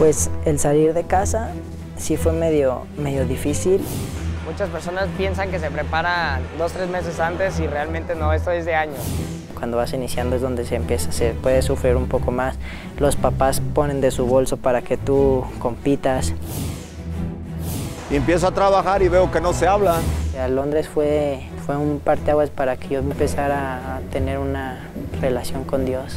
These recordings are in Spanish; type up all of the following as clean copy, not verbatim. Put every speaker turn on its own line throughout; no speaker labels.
Pues el salir de casa sí fue medio difícil.
Muchas personas piensan que se prepara 2 o 3 meses antes y realmente no, esto es de años.
Cuando vas iniciando es donde se puede sufrir un poco más. Los papás ponen de su bolso para que tú compitas.
Y empiezo a trabajar y veo que no se habla.
A Londres fue un parteaguas para que yo empezara a tener una relación con Dios.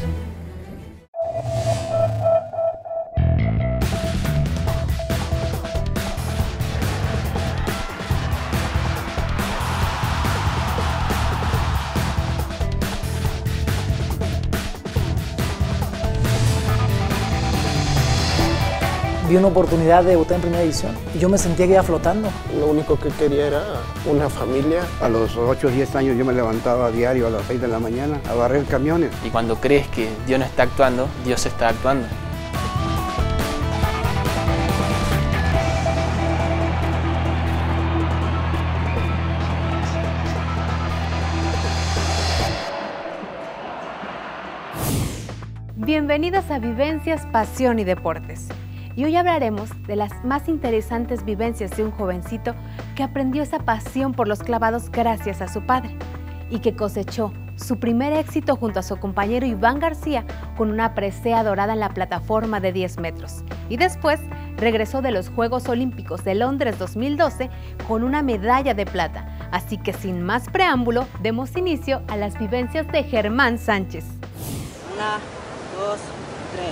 Vi una oportunidad de debutar en primera división y yo me sentía que iba flotando.
Lo único que quería era una familia.
A los 8 o 10 años yo me levantaba a diario a las 6 de la mañana a barrer camiones.
Y cuando crees que Dios no está actuando, Dios está actuando.
Bienvenidos a Vivencias, Pasión y Deportes. Y hoy hablaremos de las más interesantes vivencias de un jovencito que aprendió esa pasión por los clavados gracias a su padre y que cosechó su primer éxito junto a su compañero Iván García con una presea dorada en la plataforma de 10 metros. Y después regresó de los Juegos Olímpicos de Londres 2012 con una medalla de plata. Así que sin más preámbulo, demos inicio a las vivencias de Germán Sánchez.
1, 2, 3.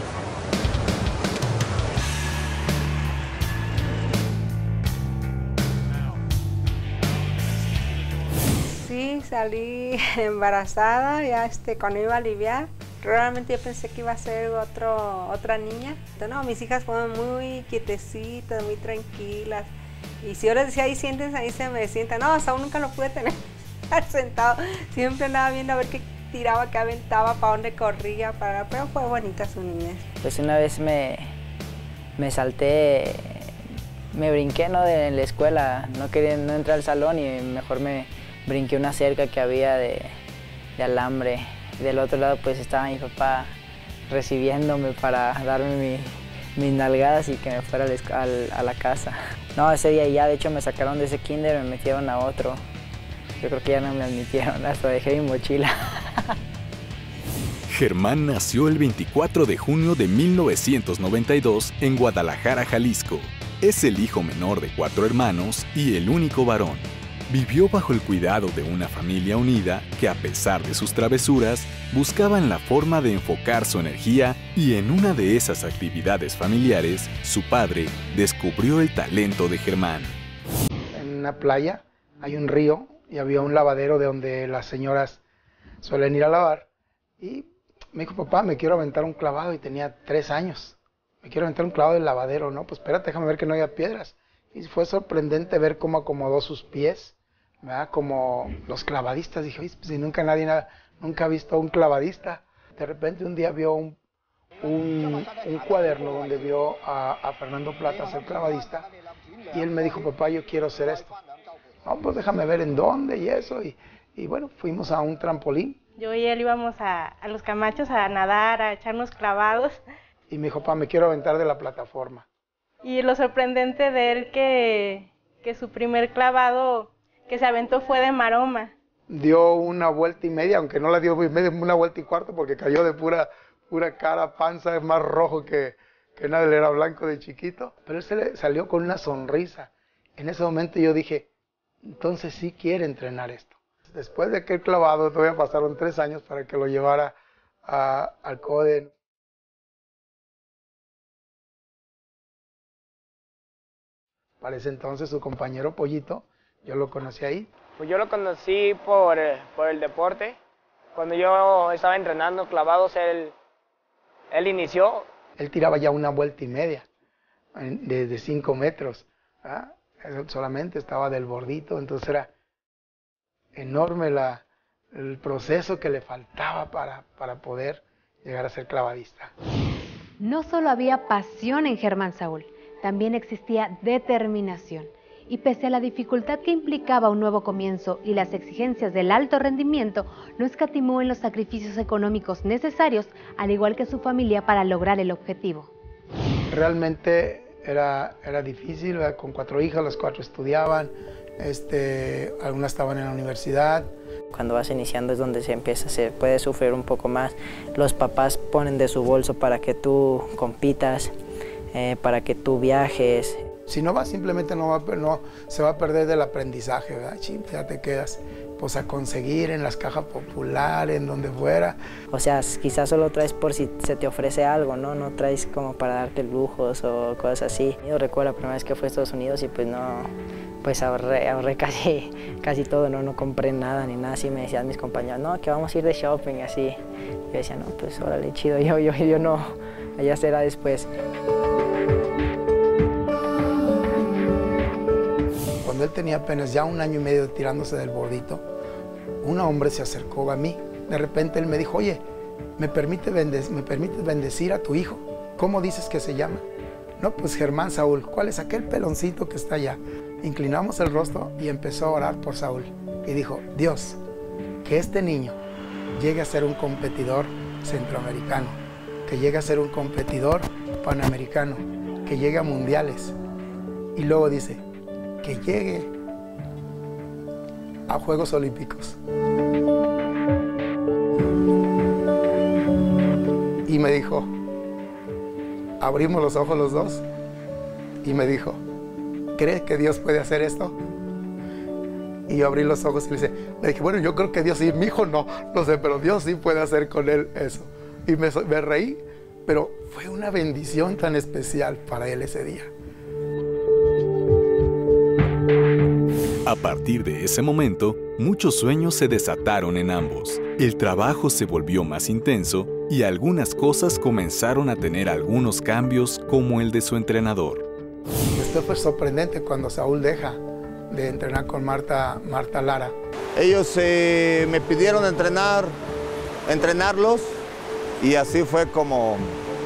Sí, salí embarazada, ya cuando iba a aliviar. Realmente yo pensé que iba a ser otra niña. No, mis hijas fueron muy quietecitas, muy tranquilas. Y si yo les decía, ahí siéntense, ahí se me sientan. No, hasta aún nunca lo pude tener sentado. Siempre andaba viendo a ver qué tiraba, qué aventaba, para dónde corría, pero fue bonita su niñez.
Pues una vez me salté, me brinqué de la escuela, no entrar al salón y mejor me brinqué una cerca que había de alambre. Del otro lado pues estaba mi papá recibiéndome para darme mis nalgadas y que me fuera a la casa. No, ese día ya de hecho me sacaron de ese kinder, me metieron a otro. Yo creo que ya no me admitieron, hasta dejé mi mochila.
Germán nació el 24 de junio de 1992 en Guadalajara, Jalisco. Es el hijo menor de 4 hermanos y el único varón. Vivió bajo el cuidado de una familia unida que, a pesar de sus travesuras, buscaban la forma de enfocar su energía y en una de esas actividades familiares, su padre descubrió el talento de Germán.
En una playa hay un río y había un lavadero de donde las señoras suelen ir a lavar. Y me dijo, papá, me quiero aventar un clavado, y tenía 3 años. Me quiero aventar un clavado del lavadero, ¿no? Pues espérate, déjame ver que no haya piedras. Y fue sorprendente ver cómo acomodó sus pies, ¿verdad? Como los clavadistas. Dije, pues si nunca ha visto a un clavadista. De repente un día vio un cuaderno donde vio a Fernando Plata ser clavadista. Y él me dijo, papá, yo quiero hacer esto. No, pues déjame ver en dónde y eso. Y bueno, fuimos a un trampolín.
Yo y él íbamos a los Camachos a nadar, a echarnos clavados.
Y me dijo, papá, me quiero aventar de la plataforma.
Y lo sorprendente de él que su primer clavado que se aventó fue de maroma.
Dio una vuelta y media, aunque no la dio media, una vuelta y cuarto, porque cayó de pura cara, panza, es más rojo que nada, él era blanco de chiquito. Pero él se le salió con una sonrisa. En ese momento yo dije, entonces sí quiere entrenar esto. Después de aquel clavado, todavía pasaron 3 años para que lo llevara al CODE. Para ese entonces su compañero Pollito, yo lo conocí ahí.
Pues yo lo conocí por el deporte. Cuando yo estaba entrenando clavados, él inició. Él
tiraba ya una vuelta y media, de 5 metros. ¿Ah? Él solamente estaba del bordito, entonces era enorme el proceso que le faltaba para poder llegar a ser clavadista.
No solo había pasión en Germán Saúl, también existía determinación. Y pese a la dificultad que implicaba un nuevo comienzo y las exigencias del alto rendimiento, no escatimó en los sacrificios económicos necesarios, al igual que su familia, para lograr el objetivo.
Realmente era difícil, ¿verdad? Con 4 hijas, las 4 estudiaban, algunas estaban en la universidad.
Cuando vas iniciando es donde se puede sufrir un poco más. Los papás ponen de su bolso para que tú compitas, para que tú viajes.
Si no vas, simplemente no se va a perder del aprendizaje, ¿verdad? Ya te quedas pues a conseguir en las cajas populares, en donde fuera.
O sea, quizás solo traes por si se te ofrece algo, ¿no? No traes como para darte lujos o cosas así. Yo recuerdo la primera vez que fui a Estados Unidos y pues no, pues ahorré casi todo, no compré nada ni nada. Así me decían mis compañeros, no, que vamos a ir de shopping, así. Yo decía, no, pues órale, chido, yo no, allá será después.
Cuando él tenía apenas ya 1 año y medio tirándose del bordito, un hombre se acercó a mí. De repente él me dijo, oye, ¿me permites bendecir a tu hijo? ¿Cómo dices que se llama? No, pues Germán Saúl. ¿Cuál es aquel peloncito que está allá? Inclinamos el rostro y empezó a orar por Saúl. Y dijo, Dios, que este niño llegue a ser un competidor centroamericano, que llegue a ser un competidor panamericano, que llegue a mundiales. Y luego dice, que llegue a Juegos Olímpicos. Y me dijo, abrimos los ojos los dos, y me dijo, ¿crees que Dios puede hacer esto? Y yo abrí los ojos y le dije, bueno, yo creo que Dios sí, mi hijo no sé, pero Dios sí puede hacer con él eso. Y me reí, pero fue una bendición tan especial para él ese día.
A partir de ese momento, muchos sueños se desataron en ambos. El trabajo se volvió más intenso y algunas cosas comenzaron a tener algunos cambios, como el de su entrenador.
Esto fue sorprendente cuando Saúl deja de entrenar con Marta Lara.
Ellos me pidieron entrenarlos, y así fue como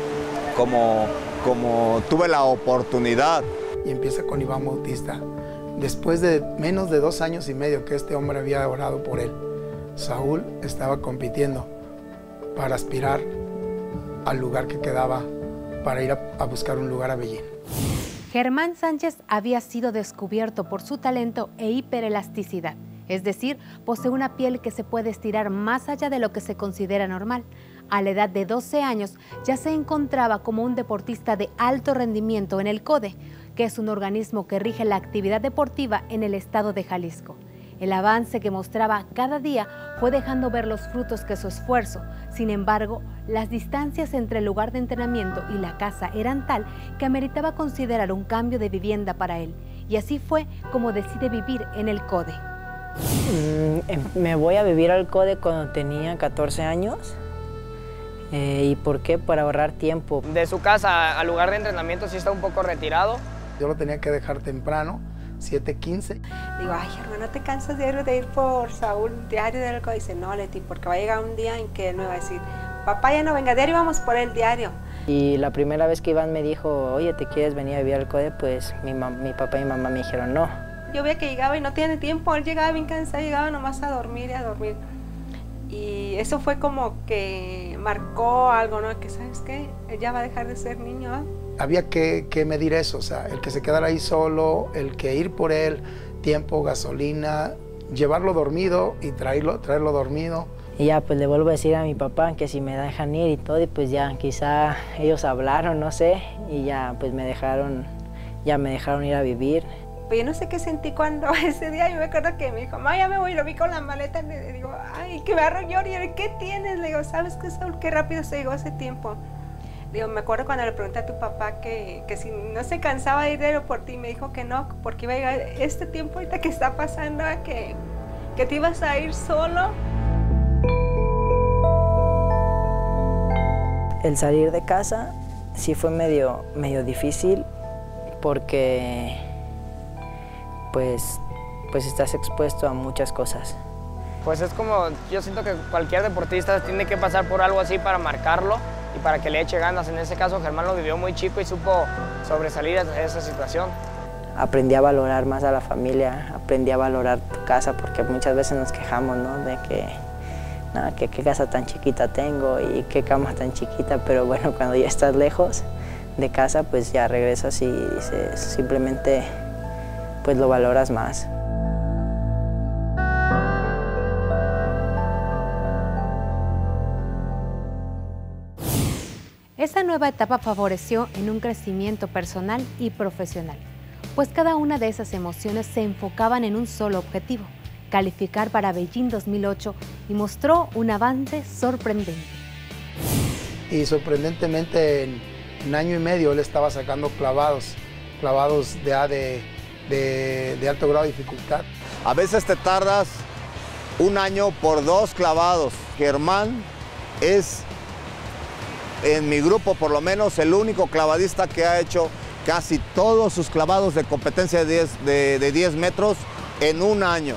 tuve la oportunidad.
Y empieza con Iván Bautista. Después de menos de 2 años y medio que este hombre había orado por él, Saúl estaba compitiendo para aspirar al lugar que quedaba, para ir a buscar un lugar a Beijing.
Germán Sánchez había sido descubierto por su talento e hiperelasticidad, es decir, posee una piel que se puede estirar más allá de lo que se considera normal. A la edad de 12 años ya se encontraba como un deportista de alto rendimiento en el CODE, que es un organismo que rige la actividad deportiva en el estado de Jalisco. El avance que mostraba cada día fue dejando ver los frutos que su esfuerzo. Sin embargo, las distancias entre el lugar de entrenamiento y la casa eran tal que ameritaba considerar un cambio de vivienda para él. Y así fue como decide vivir en el CODE.
Me voy a vivir al CODE cuando tenía 14 años. ¿Y por qué? Para ahorrar tiempo.
De su casa al lugar de entrenamiento sí está un poco retirado.
Yo lo tenía que dejar temprano, 7:15.
Digo, ay, hermano, ¿no te cansas diario de ir por Saúl, diario del CODE? Dice, no, Leti, porque va a llegar un día en que él me va a decir, papá, ya no venga, diario vamos por el diario.
Y la primera vez que Iván me dijo, oye, ¿te quieres venir a vivir al CODE? Pues mi papá y mi mamá me dijeron no.
Yo veía que llegaba y no tiene tiempo, él llegaba bien cansado, llegaba nomás a dormir y a dormir. Y eso fue como que marcó algo, ¿no? Que, ¿sabes qué? Él ya va a dejar de ser niño, ¿eh?
Había que medir eso, o sea, el que se quedara ahí solo, el que ir por él, tiempo, gasolina, llevarlo dormido y traerlo dormido.
Y ya pues le vuelvo a decir a mi papá que si me dejan ir y todo, y pues ya quizá ellos hablaron, no sé, y ya pues me dejaron ir a vivir.
Pues yo no sé qué sentí cuando ese día, yo me acuerdo que me dijo, mamá, ya me voy, lo vi con la maleta, y le digo, ay, que me agarró llorar, y ¿qué tienes? Le digo, ¿sabes qué, Saúl? Qué rápido se llegó ese tiempo. Digo, me acuerdo cuando le pregunté a tu papá que si no se cansaba de ir por ti, me dijo que no, porque iba a llegar este tiempo ahorita que está pasando, que te ibas a ir solo.
El salir de casa sí fue medio difícil porque pues estás expuesto a muchas cosas.
Pues es como, yo siento que cualquier deportista tiene que pasar por algo así para marcarlo y para que le eche ganas. En ese caso, Germán lo vivió muy chico y supo sobresalir de esa situación.
Aprendí a valorar más a la familia, aprendí a valorar tu casa, porque muchas veces nos quejamos, ¿no? De que, no, que qué casa tan chiquita tengo y qué cama tan chiquita, pero bueno, cuando ya estás lejos, de casa, pues ya regresas y dices, simplemente pues lo valoras más.
Esta nueva etapa favoreció en un crecimiento personal y profesional, pues cada una de esas emociones se enfocaban en un solo objetivo, calificar para Beijing 2008, y mostró un avance sorprendente.
Y sorprendentemente en año y medio él estaba sacando clavados de alto grado de dificultad.
A veces te tardas un año por 2 clavados. Germán es, en mi grupo por lo menos, el único clavadista que ha hecho casi todos sus clavados de competencia de 10 metros en un año.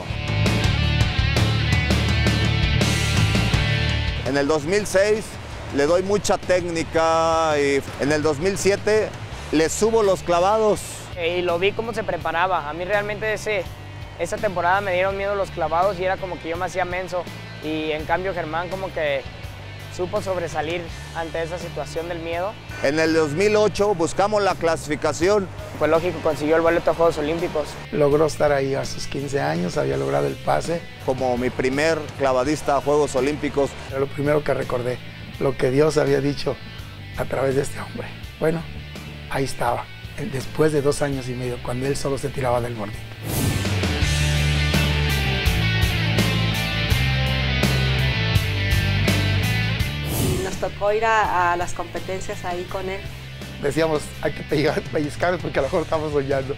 En el 2006 le doy mucha técnica y en el 2007 le subo los clavados.
Y lo vi cómo se preparaba. A mí realmente esa temporada me dieron miedo los clavados y era como que yo me hacía menso. Y en cambio Germán como que supo sobresalir ante esa situación del miedo.
En el 2008 buscamos la clasificación.
Pues lógico, consiguió el boleto a Juegos Olímpicos.
Logró estar ahí a sus 15 años, había logrado el pase.
Como mi primer clavadista a Juegos Olímpicos.
Era lo primero que recordé, lo que Dios había dicho a través de este hombre. Bueno, ahí estaba, después de 2 años y medio, cuando él solo se tiraba del bordito.
Tocó ir a las competencias ahí con él.
Decíamos, hay que pellizcarnos porque a lo mejor estamos soñando.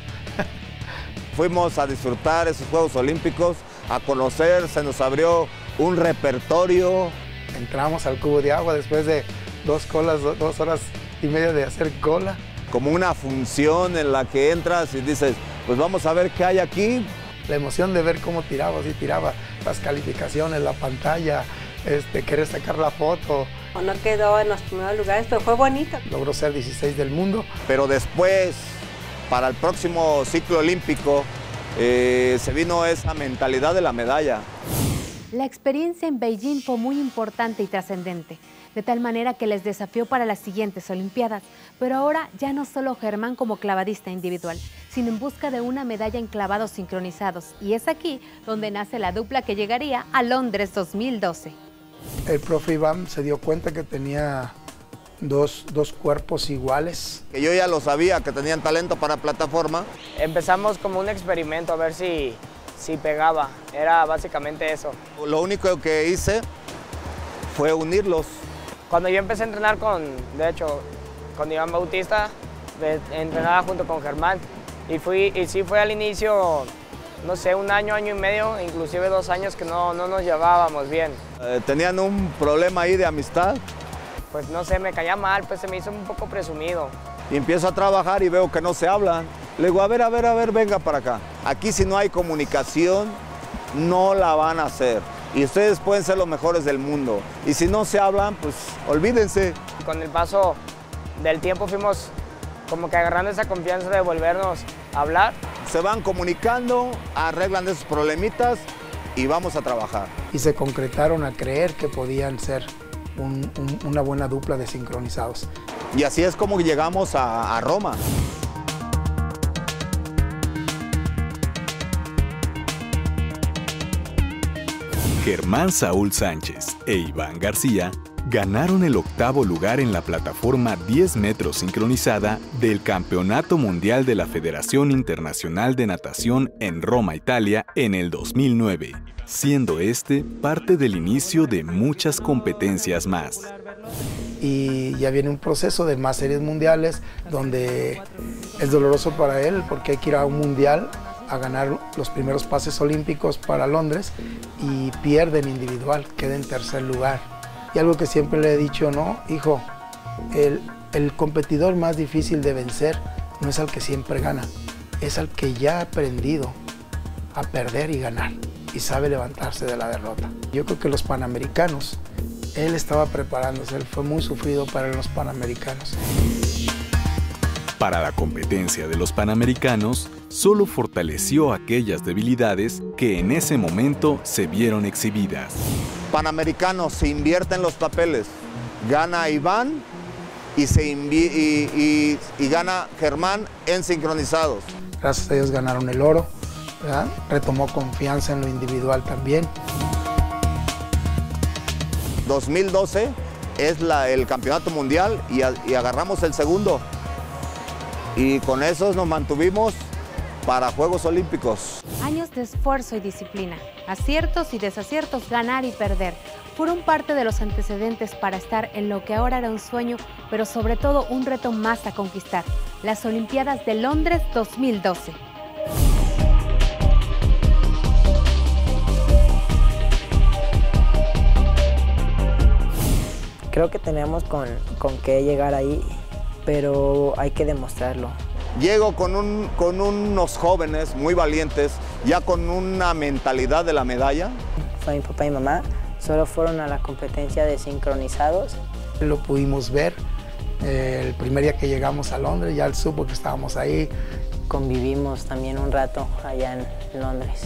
Fuimos a disfrutar esos Juegos Olímpicos, a conocer, se nos abrió un repertorio.
Entramos al cubo de agua después de 2 horas y media de hacer cola.
Como una función en la que entras y dices, pues vamos a ver qué hay aquí.
La emoción de ver cómo tiraba, las calificaciones, la pantalla, querer sacar la foto.
No quedó en los primeros lugares, pero fue bonito.
Logró ser 16 del mundo.
Pero después, para el próximo ciclo olímpico, se vino esa mentalidad de la medalla.
La experiencia en Beijing fue muy importante y trascendente, de tal manera que les desafió para las siguientes Olimpiadas. Pero ahora ya no solo Germán como clavadista individual, sino en busca de una medalla en clavados sincronizados. Y es aquí donde nace la dupla que llegaría a Londres 2012.
El profe Iván se dio cuenta que tenía dos cuerpos iguales.
Que yo ya lo sabía, que tenían talento para plataforma.
Empezamos como un experimento a ver si pegaba, era básicamente eso.
Lo único que hice fue unirlos.
Cuando yo empecé a entrenar con Iván Bautista, entrenaba junto con Germán y sí fue al inicio, no sé, 1 año, año y medio, inclusive 2 años que no nos llevábamos bien.
Tenían un problema ahí de amistad.
Pues no sé, me caía mal, pues se me hizo un poco presumido.
Y empiezo a trabajar y veo que no se hablan. Le digo, a ver, venga para acá. Aquí si no hay comunicación, no la van a hacer. Y ustedes pueden ser los mejores del mundo. Y si no se hablan, pues olvídense.
Con el paso del tiempo fuimos como que agarrando esa confianza de volvernos a hablar.
Se van comunicando, arreglan esos problemitas y vamos a trabajar.
Y se concretaron a creer que podían ser una buena dupla de sincronizados.
Y así es como llegamos a Roma.
Germán Saúl Sánchez e Iván García ganaron el 8º lugar en la plataforma 10 metros sincronizada del Campeonato Mundial de la Federación Internacional de Natación en Roma, Italia, en el 2009, siendo este parte del inicio de muchas competencias más.
Y ya viene un proceso de más series mundiales donde es doloroso para él porque hay que ir a un mundial a ganar los primeros pases olímpicos para Londres y pierde en individual, queda en 3er lugar. Y algo que siempre le he dicho, no, hijo, el competidor más difícil de vencer no es al que siempre gana, es al que ya ha aprendido a perder y ganar y sabe levantarse de la derrota. Yo creo que los Panamericanos, él estaba preparándose, él fue muy sufrido para los Panamericanos.
Para la competencia de los Panamericanos, solo fortaleció aquellas debilidades que en ese momento se vieron exhibidas.
Panamericanos, se invierten los papeles. Gana Iván y gana Germán en sincronizados.
Gracias a Dios ganaron el oro, ¿verdad? Retomó confianza en lo individual también.
2012 es el campeonato mundial y agarramos el segundo. Y con eso nos mantuvimos para Juegos Olímpicos.
Años de esfuerzo y disciplina, aciertos y desaciertos, ganar y perder, fueron parte de los antecedentes para estar en lo que ahora era un sueño, pero sobre todo un reto más a conquistar, las Olimpiadas de Londres 2012.
Creo que tenemos con qué llegar ahí, pero hay que demostrarlo.
Llego con unos jóvenes muy valientes, ya con una mentalidad de la medalla.
Mi papá y mamá solo fueron a la competencia de sincronizados.
Lo pudimos ver el primer día que llegamos a Londres, ya él supo que estábamos ahí.
Convivimos también un rato allá en Londres.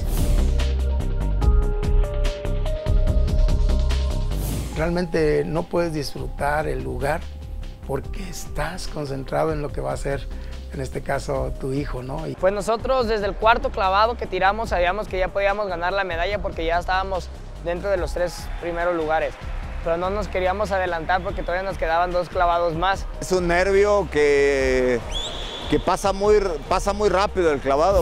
Realmente no puedes disfrutar el lugar porque estás concentrado en lo que va a ser, en este caso, tu hijo, ¿no?
Pues nosotros desde el cuarto clavado que tiramos sabíamos que ya podíamos ganar la medalla porque ya estábamos dentro de los 3 primeros lugares. Pero no nos queríamos adelantar porque todavía nos quedaban 2 clavados más.
Es un nervio que pasa muy rápido el clavado.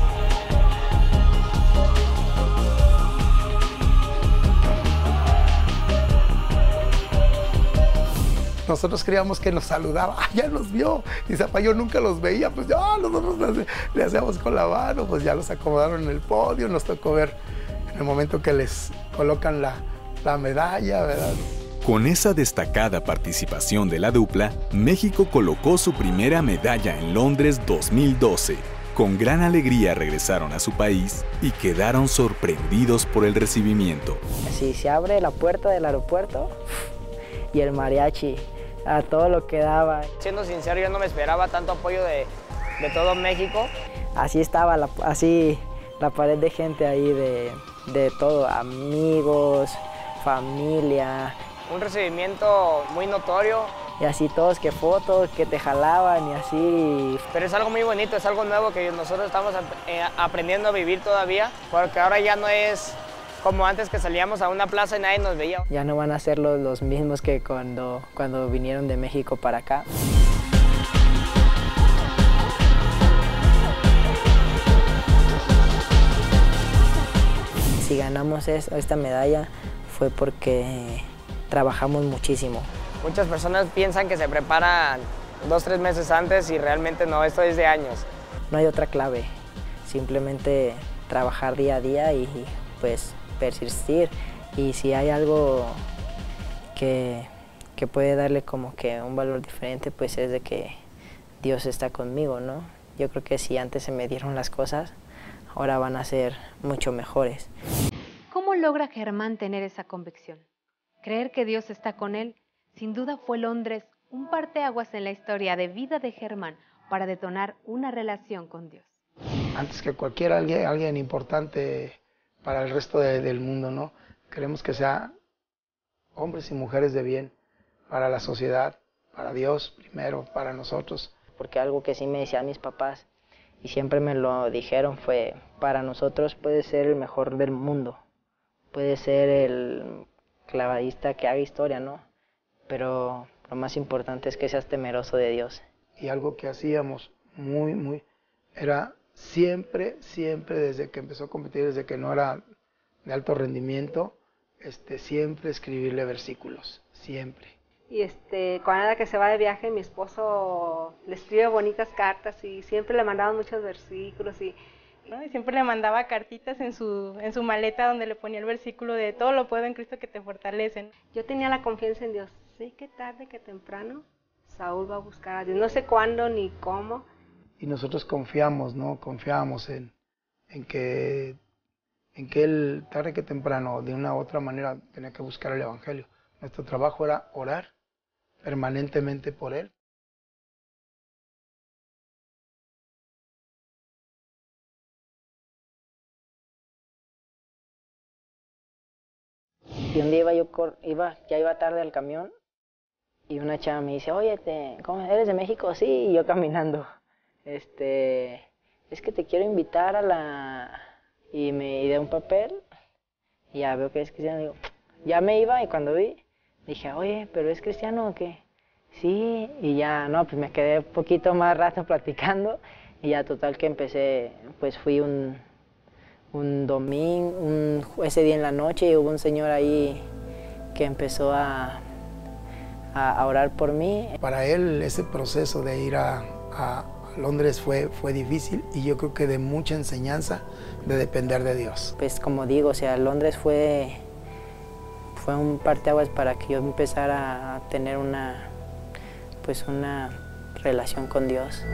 Nosotros creíamos que nos saludaba, ya nos vio, y yo nunca los veía, pues ya nosotros le hacíamos con la mano, pues ya los acomodaron en el podio, nos tocó ver en el momento que les colocan la medalla, ¿verdad?
Con esa destacada participación de la dupla, México colocó su primera medalla en Londres 2012. Con gran alegría regresaron a su país y quedaron sorprendidos por el recibimiento.
Si se abre la puerta del aeropuerto y el mariachi a todo lo que daba.
Siendo sincero, yo no me esperaba tanto apoyo de todo México.
Así estaba la pared de gente ahí, de todo, amigos, familia.
Un recibimiento muy notorio.
Y así todos, que fotos, que te jalaban y así.
Pero es algo muy bonito, es algo nuevo que nosotros estamos aprendiendo a vivir todavía, porque ahora ya no es como antes que salíamos a una plaza y nadie nos veía.
Ya no van a ser los mismos que cuando vinieron de México para acá. Si ganamos esta medalla fue porque trabajamos muchísimo.
Muchas personas piensan que se preparan 2-3 meses antes y realmente no, esto es de años.
No hay otra clave, simplemente trabajar día a día y pues persistir. Y si hay algo que puede darle como que un valor diferente, pues es de que Dios está conmigo, ¿no? Yo creo que si antes se me dieron las cosas, ahora van a ser mucho mejores.
¿Cómo logra Germán tener esa convicción? Creer que Dios está con él. Sin duda fue Londres un parteaguas en la historia de vida de Germán para detonar una relación con Dios.
Antes que alguien importante para el resto del mundo, ¿no? Queremos que sea hombres y mujeres de bien para la sociedad, para Dios primero, para nosotros.
Porque algo que sí me decían mis papás y siempre me lo dijeron fue, para nosotros puede ser el mejor del mundo, puede ser el clavadista que haga historia, ¿no? Pero lo más importante es que seas temeroso de Dios.
Y algo que hacíamos era siempre, desde que empezó a competir, desde que no era de alto rendimiento, siempre escribirle versículos, siempre.
Y cuando era que se va de viaje, mi esposo le escribe bonitas cartas y siempre le mandaban muchos versículos
¿no? Y siempre le mandaba cartitas en su maleta donde le ponía el versículo de todo lo puedo en Cristo que te fortalece.
Yo tenía la confianza en Dios. Sé que tarde que temprano Saúl va a buscar a Dios. No sé cuándo ni cómo.
Y nosotros confiamos, ¿no? Confiábamos en que él tarde que temprano, de una u otra manera, tenía que buscar el Evangelio. Nuestro trabajo era orar permanentemente por él.
Y un día ya iba tarde al camión y una chava me dice, oye, ¿cómo eres de México? Sí, y yo caminando. Es que te quiero invitar a la... Y me da un papel, y ya veo que es cristiano, digo, ya me iba, y cuando vi, dije, oye, ¿pero es cristiano o qué? Sí, y ya, no, pues me quedé un poquito más rato platicando, y ya total que empecé, pues fui un domingo, ese día en la noche, y hubo un señor ahí que empezó a orar por mí.
Para él ese proceso de ir a Londres fue difícil, y yo creo que de mucha enseñanza de depender de Dios.
Pues como digo, o sea, Londres fue un parteaguas para que yo empezara a tener una relación con Dios.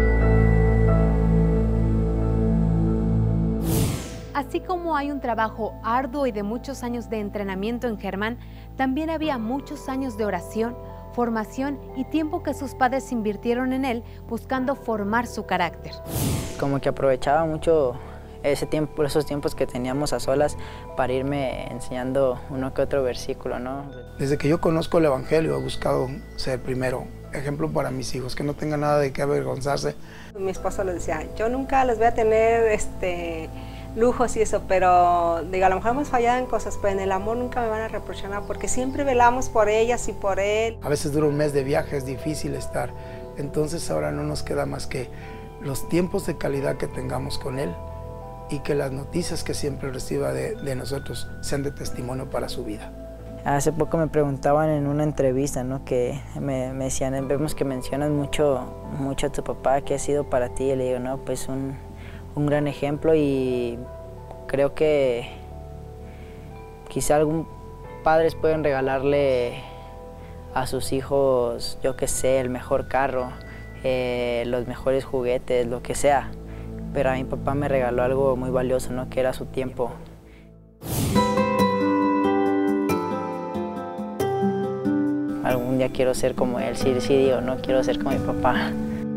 Así como hay un trabajo arduo y de muchos años de entrenamiento en Germán, también había muchos años de oración, formación y tiempo que sus padres invirtieron en él buscando formar su carácter.
Como que aprovechaba mucho esos tiempos que teníamos a solas para irme enseñando uno que otro versículo, ¿no?
Desde que yo conozco el Evangelio he buscado ser primero ejemplo para mis hijos, que no tengan nada de qué avergonzarse.
Mi esposo le decía, yo nunca les voy a tener lujos y eso, pero digo, a lo mejor hemos fallado en cosas, pero en el amor nunca me van a reprochar nada, porque siempre velamos por ellas y por él.
A veces dura un mes de viaje, es difícil estar, entonces ahora no nos queda más que los tiempos de calidad que tengamos con él y que las noticias que siempre reciba de nosotros sean de testimonio para su vida.
Hace poco me preguntaban en una entrevista, ¿no? Que me decían, vemos que mencionas mucho a tu papá, ¿qué ha sido para ti? Y le digo, no, pues un gran ejemplo, y creo que quizá algún padres pueden regalarle a sus hijos, yo qué sé, el mejor carro, los mejores juguetes, lo que sea, pero a mi papá me regaló algo muy valioso, ¿no? Que era su tiempo. Algún día quiero ser como él, sí digo, no quiero ser como mi papá.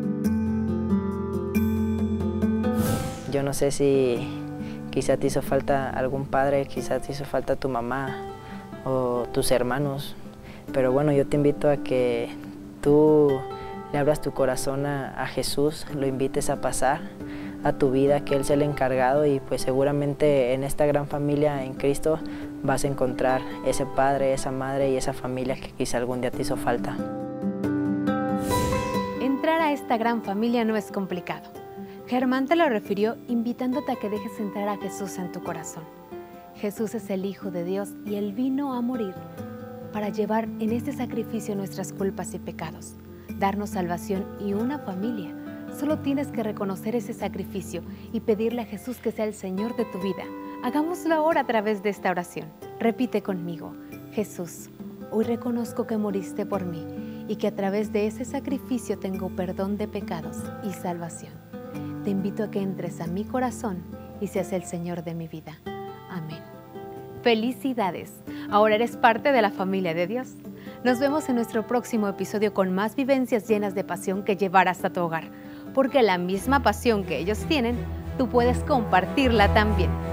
Yo no sé si quizá te hizo falta algún padre, quizá te hizo falta tu mamá o tus hermanos, pero bueno, yo te invito a que tú le abras tu corazón a Jesús, lo invites a pasar a tu vida, que Él sea el encargado, y pues seguramente en esta gran familia en Cristo vas a encontrar ese padre, esa madre y esa familia que quizá algún día te hizo falta.
Entrar a esta gran familia no es complicado. Germán te lo refirió invitándote a que dejes entrar a Jesús en tu corazón. Jesús es el Hijo de Dios y Él vino a morir para llevar en este sacrificio nuestras culpas y pecados, darnos salvación y una familia. Solo tienes que reconocer ese sacrificio y pedirle a Jesús que sea el Señor de tu vida. Hagámoslo ahora a través de esta oración. Repite conmigo: Jesús, hoy reconozco que moriste por mí y que a través de ese sacrificio tengo perdón de pecados y salvación. Te invito a que entres a mi corazón y seas el Señor de mi vida. Amén. ¡Felicidades! Ahora eres parte de la familia de Dios. Nos vemos en nuestro próximo episodio con más vivencias llenas de pasión que llevar hasta tu hogar. Porque la misma pasión que ellos tienen, tú puedes compartirla también.